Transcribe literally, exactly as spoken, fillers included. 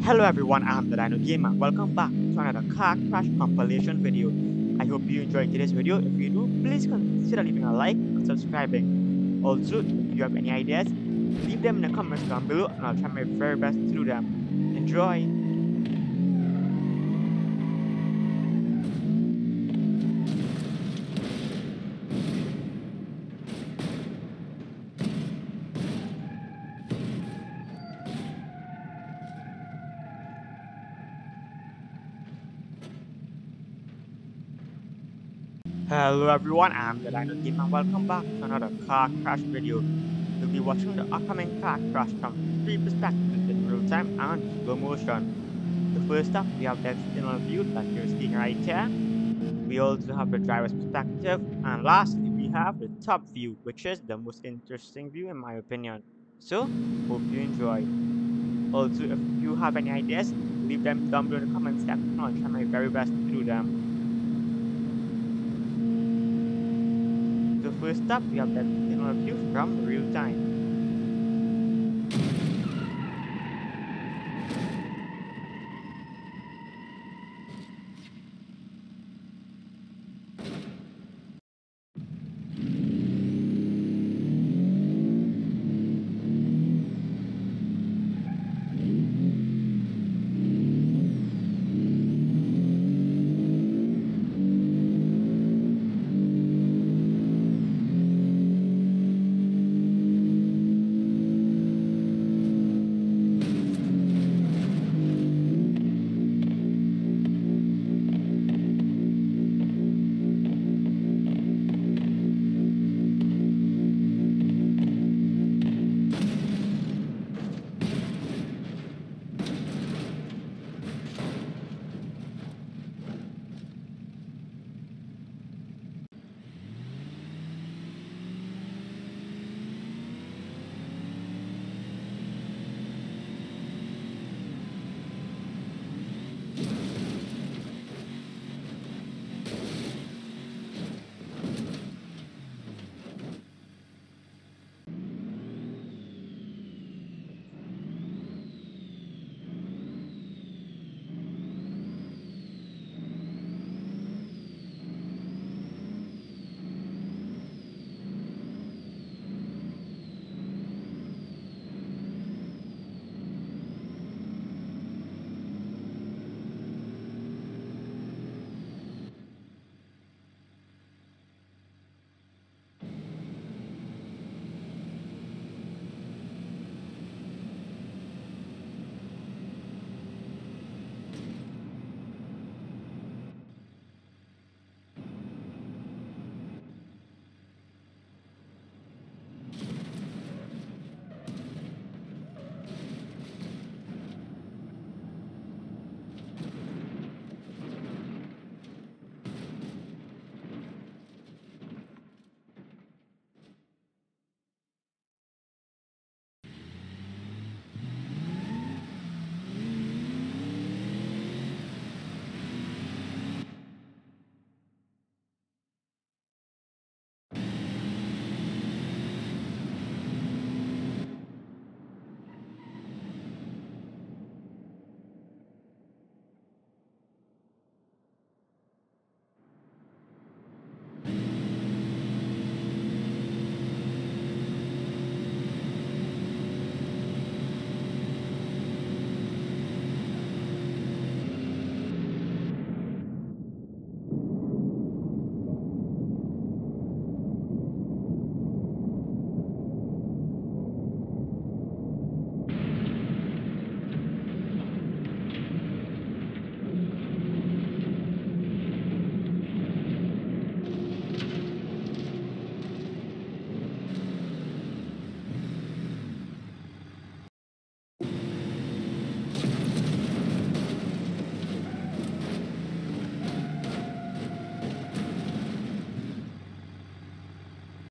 Hello everyone, I'm the Dino Gamer. Welcome back to another car crash compilation video. I hope you enjoyed today's video. If you do, please consider leaving a like and subscribing. Also, if you have any ideas, leave them in the comments down below and I'll try my very best to do them. Enjoy! Hello everyone, I'm the Dino Gamer. Welcome back to another car crash video. We'll be watching the upcoming car crash from three perspectives in real time and slow motion. So first up, we have the external view that you're seeing right here. We also have the driver's perspective, and lastly, we have the top view, which is the most interesting view in my opinion. So, hope you enjoy. Also, if you have any ideas, leave them down below in the comment section. I'll try my very best to do them. So first up, we have the external view from real time.